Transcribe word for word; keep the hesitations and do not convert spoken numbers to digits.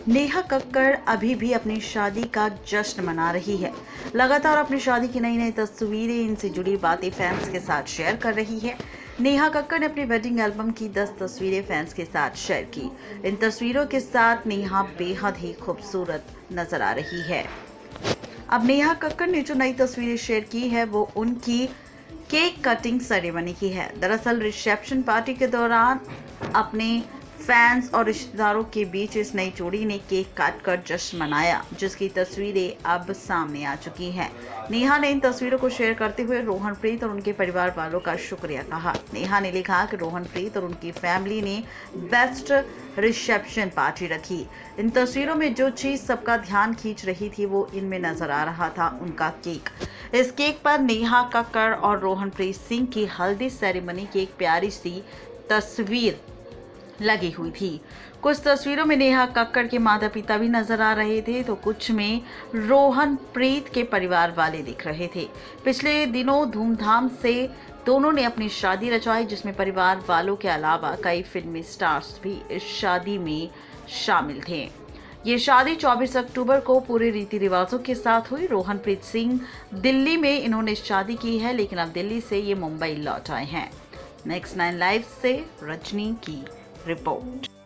नेहा कक्कड़ अभी भी अपनी शादी का जश्न मना रही है। लगातार अपनी शादी की नई नई तस्वीरें, इनसे जुड़ी बातें फैंस के साथ शेयर कर रही है। नेहा कक्कड़ ने अपनी वेडिंग एल्बम की दस तस्वीरें फैंस के साथ शेयर की। इन तस्वीरों के साथ नेहा बेहद ही खूबसूरत नजर आ रही है। अब नेहा कक्कड़ ने जो नई तस्वीरें शेयर की है वो उनकी केक कटिंग सेरेमनी की है। दरअसल रिसेप्शन पार्टी के दौरान अपने फैंस और रिश्तेदारों के बीच इस नई जोड़ी ने केक काट कर जश्न मनाया, जिसकी तस्वीरें अब सामने आ चुकी हैं। नेहा ने इन तस्वीरों को शेयर करते हुए रोहनप्रीत और उनके परिवार वालों का शुक्रिया कहा। नेहा ने लिखा कि रोहनप्रीत और उनकी फैमिली ने बेस्ट रिसेप्शन पार्टी रखी। इन तस्वीरों में जो चीज सबका ध्यान खींच रही थी वो इनमें नजर आ रहा था, उनका केक। इस केक पर नेहा कक्कड़ और रोहनप्रीत सिंह की हल्दी सेरेमनी की एक प्यारी सी तस्वीर लगी हुई थी। कुछ तस्वीरों में नेहा कक्कड़ के माता पिता भी नजर आ रहे थे, तो कुछ में रोहनप्रीत के परिवार वाले दिख रहे थे। पिछले दिनों धूमधाम से दोनों ने अपनी शादी रचाई, जिसमें परिवार वालों के अलावा कई फिल्मी स्टार्स भी इस शादी में शामिल थे। ये शादी चौबीस अक्टूबर को पूरे रीति रिवाजों के साथ हुई। रोहनप्रीत सिंह दिल्ली में इन्होंने शादी की है, लेकिन अब दिल्ली से ये मुंबई लौट आए हैं। नेक्स्ट नाइन लाइव से रजनी की रिपोर्ट।